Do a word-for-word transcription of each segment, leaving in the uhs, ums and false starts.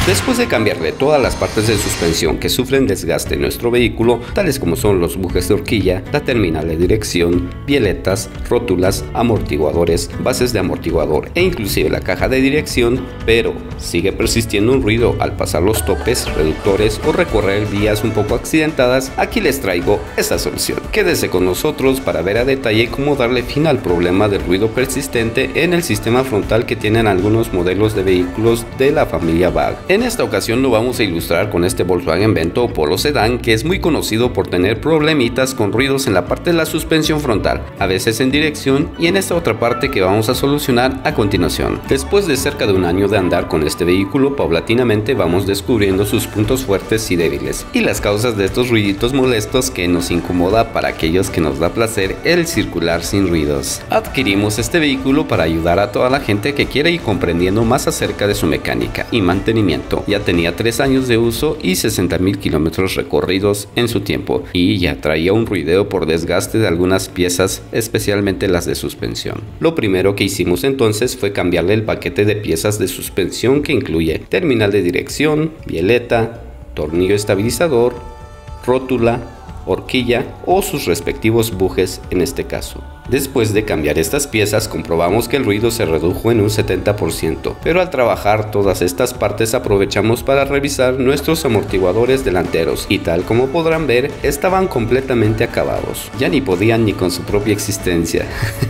Después de cambiarle todas las partes de suspensión que sufren desgaste en nuestro vehículo, tales como son los bujes de horquilla, la terminal de dirección, bieletas, rótulas, amortiguadores, bases de amortiguador e inclusive la caja de dirección, pero sigue persistiendo un ruido al pasar los topes, reductores o recorrer vías un poco accidentadas, aquí les traigo esta solución. Quédese con nosotros para ver a detalle cómo darle fin al problema del ruido persistente en el sistema frontal que tienen algunos modelos de vehículos de la familia V A G. En esta ocasión lo vamos a ilustrar con este Volkswagen Vento Polo Sedán, que es muy conocido por tener problemitas con ruidos en la parte de la suspensión frontal, a veces en dirección y en esta otra parte que vamos a solucionar a continuación. Después de cerca de un año de andar con este vehículo, paulatinamente vamos descubriendo sus puntos fuertes y débiles y las causas de estos ruiditos molestos que nos incomoda para aquellos que nos da placer el circular sin ruidos. Adquirimos este vehículo para ayudar a toda la gente que quiere ir comprendiendo más acerca de su mecánica y mantenimiento. Ya tenía tres años de uso y sesenta mil kilómetros recorridos en su tiempo y ya traía un ruideo por desgaste de algunas piezas, especialmente las de suspensión. Lo primero que hicimos entonces fue cambiarle el paquete de piezas de suspensión que incluye terminal de dirección, bieleta, tornillo estabilizador, rótula, horquilla o sus respectivos bujes en este caso. Después de cambiar estas piezas comprobamos que el ruido se redujo en un setenta por ciento, pero al trabajar todas estas partes aprovechamos para revisar nuestros amortiguadores delanteros y tal como podrán ver estaban completamente acabados, ya ni podían ni con su propia existencia.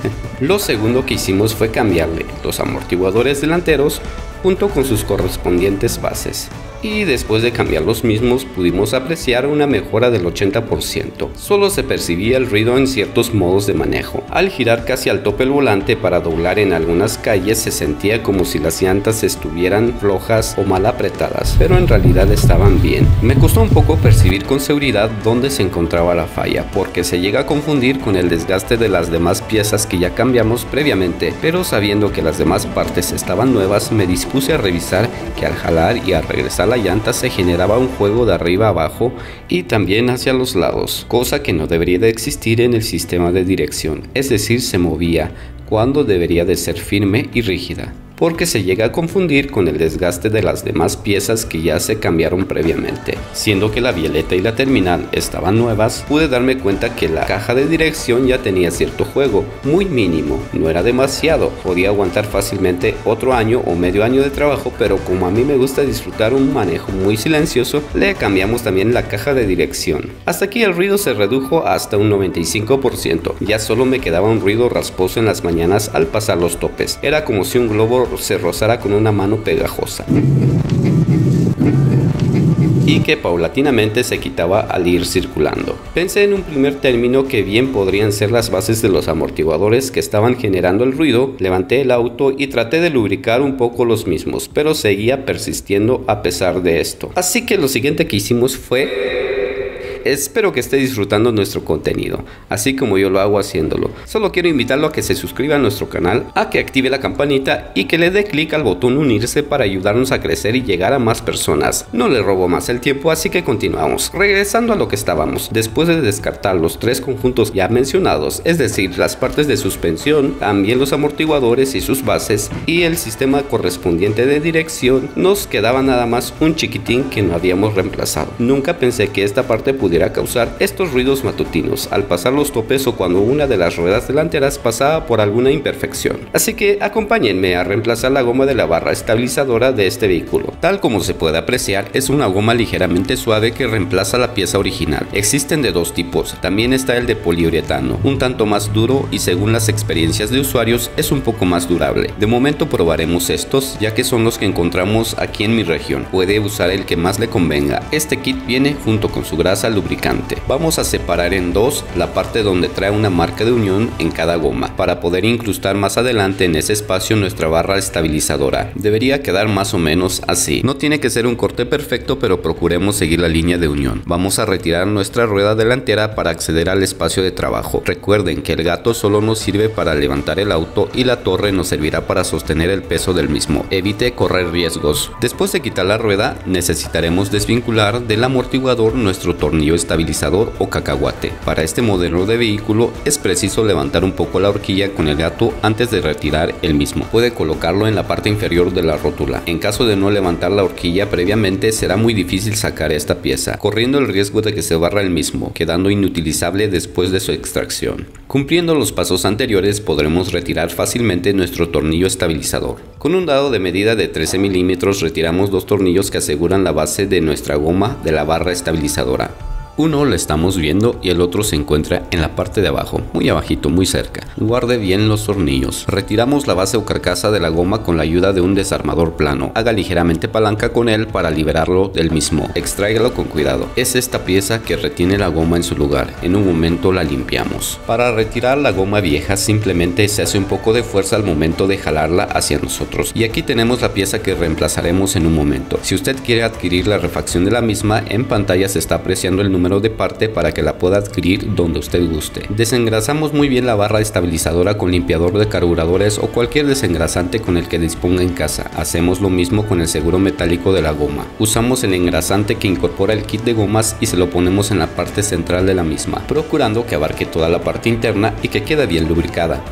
Lo segundo que hicimos fue cambiarle los amortiguadores delanteros junto con sus correspondientes bases. Y después de cambiar los mismos pudimos apreciar una mejora del ochenta por ciento. Solo se percibía el ruido en ciertos modos de manejo. Al girar casi al tope el volante para doblar en algunas calles se sentía como si las llantas estuvieran flojas o mal apretadas, pero en realidad estaban bien. Me costó un poco percibir con seguridad dónde se encontraba la falla, porque se llega a confundir con el desgaste de las demás piezas que ya cambiamos previamente, pero sabiendo que las demás partes estaban nuevas me dispuse a revisar que al jalar y al regresar la llanta se generaba un juego de arriba a abajo y también hacia los lados, cosa que no debería de existir en el sistema de dirección, es decir, se movía cuando debería de ser firme y rígida, porque se llega a confundir con el desgaste de las demás piezas que ya se cambiaron previamente. Siendo que la bieleta y la terminal estaban nuevas, pude darme cuenta que la caja de dirección ya tenía cierto juego, muy mínimo, no era demasiado, podía aguantar fácilmente otro año o medio año de trabajo, pero como a mí me gusta disfrutar un manejo muy silencioso, le cambiamos también la caja de dirección. Hasta aquí el ruido se redujo hasta un noventa y cinco por ciento, ya solo me quedaba un ruido rasposo en las mañanas al pasar los topes, era como si un globo se rozara con una mano pegajosa y que paulatinamente se quitaba al ir circulando. Pensé en un primer término que bien podrían ser las bases de los amortiguadores que estaban generando el ruido, levanté el auto y traté de lubricar un poco los mismos, pero seguía persistiendo a pesar de esto. Así que lo siguiente que hicimos fue... Espero que esté disfrutando nuestro contenido, así como yo lo hago haciéndolo. Solo quiero invitarlo a que se suscriba a nuestro canal, a que active la campanita y que le dé clic al botón unirse para ayudarnos a crecer y llegar a más personas. No le robo más el tiempo, así que continuamos. Regresando a lo que estábamos, después de descartar los tres conjuntos ya mencionados, es decir, las partes de suspensión, también los amortiguadores y sus bases, y el sistema correspondiente de dirección, nos quedaba nada más un chiquitín que no habíamos reemplazado. Nunca pensé que esta parte pudiera causar estos ruidos matutinos al pasar los topes o cuando una de las ruedas delanteras pasaba por alguna imperfección. Así que acompáñenme a reemplazar la goma de la barra estabilizadora de este vehículo. Tal como se puede apreciar, es una goma ligeramente suave que reemplaza la pieza original. Existen de dos tipos, también está el de poliuretano, un tanto más duro y según las experiencias de usuarios es un poco más durable. De momento probaremos estos, ya que son los que encontramos aquí en mi región. Puede usar el que más le convenga. Este kit viene junto con su grasa lubricante. Vamos a separar en dos la parte donde trae una marca de unión en cada goma, para poder incrustar más adelante en ese espacio nuestra barra estabilizadora. Debería quedar más o menos así. No tiene que ser un corte perfecto, pero procuremos seguir la línea de unión. Vamos a retirar nuestra rueda delantera para acceder al espacio de trabajo. Recuerden que el gato solo nos sirve para levantar el auto y la torre nos servirá para sostener el peso del mismo. Evite correr riesgos. Después de quitar la rueda, necesitaremos desvincular del amortiguador nuestro tornillo tornillo estabilizador o cacahuate. Para este modelo de vehículo es preciso levantar un poco la horquilla con el gato antes de retirar el mismo. Puede colocarlo en la parte inferior de la rótula. En caso de no levantar la horquilla previamente, será muy difícil sacar esta pieza, corriendo el riesgo de que se barra el mismo, quedando inutilizable después de su extracción. Cumpliendo los pasos anteriores podremos retirar fácilmente nuestro tornillo estabilizador. Con un dado de medida de trece milímetros retiramos dos tornillos que aseguran la base de nuestra goma de la barra estabilizadora. Uno lo estamos viendo y el otro se encuentra en la parte de abajo, muy abajito, muy cerca. Guarde bien los tornillos. Retiramos la base o carcasa de la goma con la ayuda de un desarmador plano. Haga ligeramente palanca con él para liberarlo del mismo. Extráigalo con cuidado. Es esta pieza que retiene la goma en su lugar. En un momento la limpiamos. Para retirar la goma vieja simplemente se hace un poco de fuerza al momento de jalarla hacia nosotros. Y aquí tenemos la pieza que reemplazaremos en un momento. Si usted quiere adquirir la refacción de la misma, en pantalla se está apreciando el número de parte para que la pueda adquirir donde usted guste. Desengrasamos muy bien la barra estabilizadora con limpiador de carburadores o cualquier desengrasante con el que disponga en casa. Hacemos lo mismo con el seguro metálico de la goma. Usamos el engrasante que incorpora el kit de gomas y se lo ponemos en la parte central de la misma, procurando que abarque toda la parte interna y que quede bien lubricada.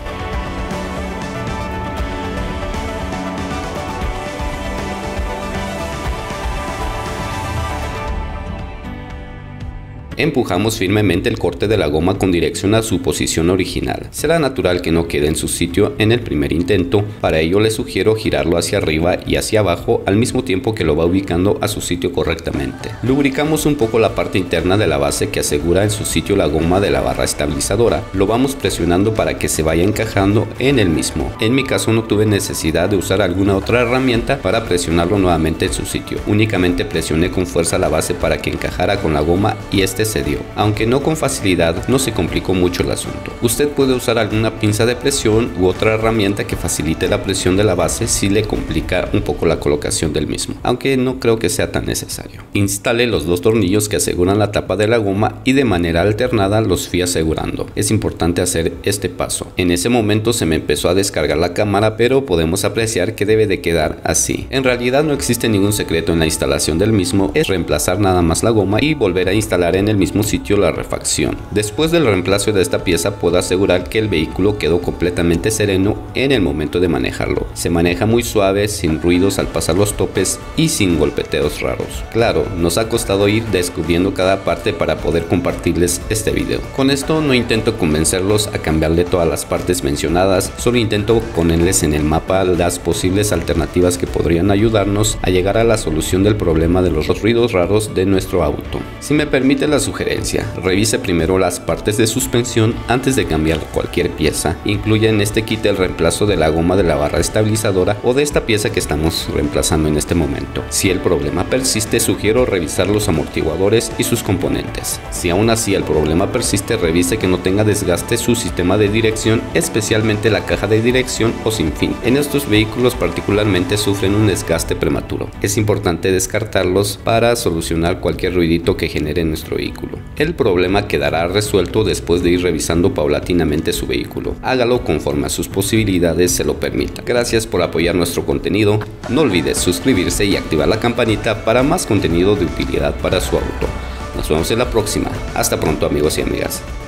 Empujamos firmemente el corte de la goma con dirección a su posición original. Será natural que no quede en su sitio en el primer intento, para ello le sugiero girarlo hacia arriba y hacia abajo al mismo tiempo que lo va ubicando a su sitio correctamente. Lubricamos un poco la parte interna de la base que asegura en su sitio la goma de la barra estabilizadora. Lo vamos presionando para que se vaya encajando en el mismo. En mi caso no tuve necesidad de usar alguna otra herramienta para presionarlo nuevamente en su sitio. Únicamente presioné con fuerza la base para que encajara con la goma y este se dio. Aunque no con facilidad, no se complicó mucho el asunto. Usted puede usar alguna pinza de presión u otra herramienta que facilite la presión de la base si le complica un poco la colocación del mismo, aunque no creo que sea tan necesario. Instale los dos tornillos que aseguran la tapa de la goma y de manera alternada los fui asegurando. Es importante hacer este paso. En ese momento se me empezó a descargar la cámara, pero podemos apreciar que debe de quedar así. En realidad no existe ningún secreto en la instalación del mismo, es reemplazar nada más la goma y volver a instalar en el mismo sitio la refacción. Después del reemplazo de esta pieza puedo asegurar que el vehículo quedó completamente sereno en el momento de manejarlo. Se maneja muy suave, sin ruidos al pasar los topes y sin golpeteos raros. Claro, nos ha costado ir descubriendo cada parte para poder compartirles este video. Con esto no intento convencerlos a cambiarle todas las partes mencionadas, solo intento ponerles en el mapa las posibles alternativas que podrían ayudarnos a llegar a la solución del problema de los ruidos raros de nuestro auto. Si me permite la sugerencia, revise primero las partes de suspensión antes de cambiar cualquier pieza. Incluye en este kit el reemplazo de la goma de la barra estabilizadora o de esta pieza que estamos reemplazando en este momento. Si el problema persiste, sugiero revisar los amortiguadores y sus componentes. Si aún así el problema persiste, revise que no tenga desgaste su sistema de dirección, especialmente la caja de dirección o sinfín. En estos vehículos particularmente sufren un desgaste prematuro. Es importante descartarlos para solucionar cualquier ruidito que genere nuestro vehículo. El problema quedará resuelto después de ir revisando paulatinamente su vehículo. Hágalo conforme a sus posibilidades se lo permitan. Gracias por apoyar nuestro contenido. No olvides suscribirse y activar la campanita para más contenido de utilidad para su auto. Nos vemos en la próxima. Hasta pronto, amigos y amigas.